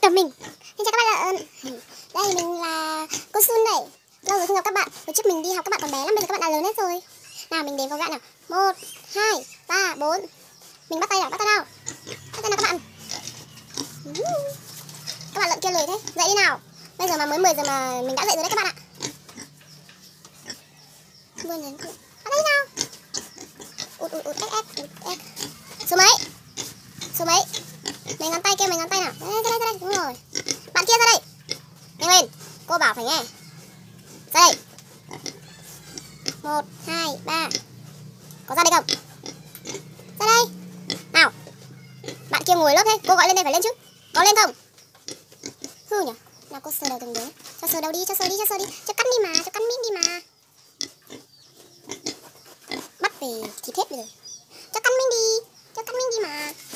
gặp mình. Xin chào các bạn ạ. Đây mình là cô Xuân đây. Lâu rồi không gặp các bạn. Hồi trước mình đi học các bạn còn bé lắm, bây giờ các bạn đã lớn hết rồi. Nào mình đếm với các bạn nào. 1, 2, 3, 4. Mình bắt tay nào, bắt tay nào. Bắt tay nào các bạn. Các bạn lợn kia lười thế. Dậy đi nào. Bây giờ mà mới 10 giờ mà mình đã dậy rồi đấy các bạn ạ. Bắt tay nào. Ụt ếch. Số mấy? Số mấy? Mấy ngón tay kia, mấy ngón tay nào. Ra đây, đúng rồi. Bạn kia ra đây. Nhanh lên, cô bảo phải nghe. Ra đây. 1, 2, 3. Có ra đây không? Ra đây. Nào. Bạn kia ngồi lớp thế, cô gọi lên đây phải lên chứ. Có lên không? Hư nhỉ. Nào cô sờ đầu từng đứa. Cho sờ đầu đi, cho sờ đi. Cho cắt đi mà, cho cắt miếng đi mà. Bắt về thịt hết bây giờ. Cho cắt miếng đi mà.